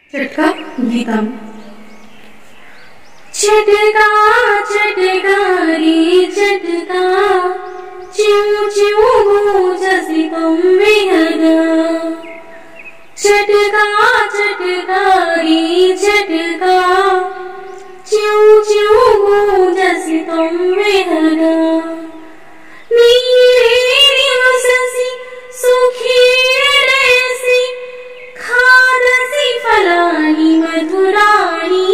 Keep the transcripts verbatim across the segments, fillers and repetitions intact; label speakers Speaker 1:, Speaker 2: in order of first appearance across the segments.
Speaker 1: चटका गीतम। चटका चटका रे चटका, च्यू च्यू गूंजसी तुम बेहदा। चटका चटका रे चटका, च्यू च्यू गूंजसी तुम बेहदा। नीरे निवससी सुखी रेसी, खादसी फलानि मधुराणि।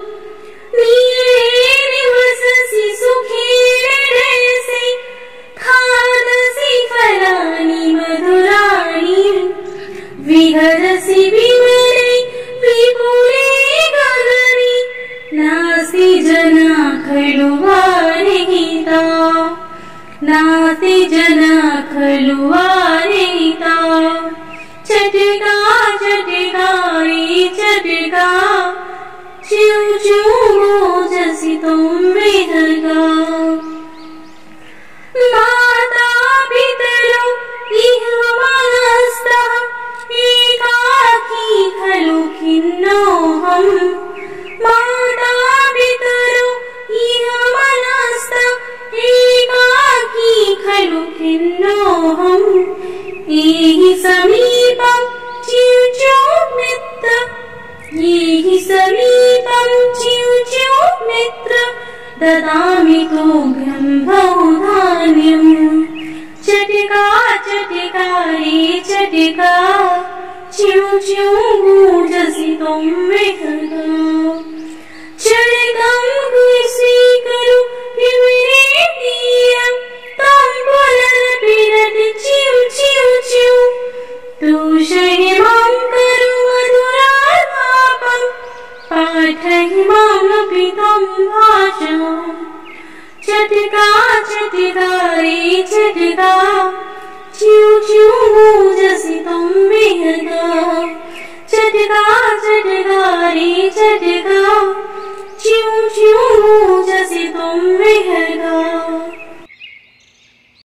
Speaker 1: नीरे निवससी सुखी रेसी, खादसी फलानि मधुराणि। विहरसि विमले विपुले गगने, नास्ति जना खलु वारिता। नास्ति जना खलु वारिता। चटका चटका रे चटका, च्यू च्यू गूंजसी तुम बेहदा। माता पितरौ इह मनस्तः, एकाकी खलु खिन्नोऽहम्। माता पितरौ इह मनस्तः, एकाकी खलु खिन्नोऽहम्। एहि समीपं च्यू च्यू मित्र, एहि समीपं च्यू च्यू मित्र, ददामि तोभ्यं बहुधान्यम्। चटका चटका रे चटका, च्यू च्यू गूंजसी तुम बेहदा। चटकं स्वीकरु विवरेण्यं, ताम्बूलपिरति च्यू च्यू च्यू। तूषहि मां करु मधुरालापं, पाठहि मामपि तं भाषाम्। चटका चटका रे चटका, च्यू च्यू गूंजसी तुम बेहदा। चटका चटका रे चटका।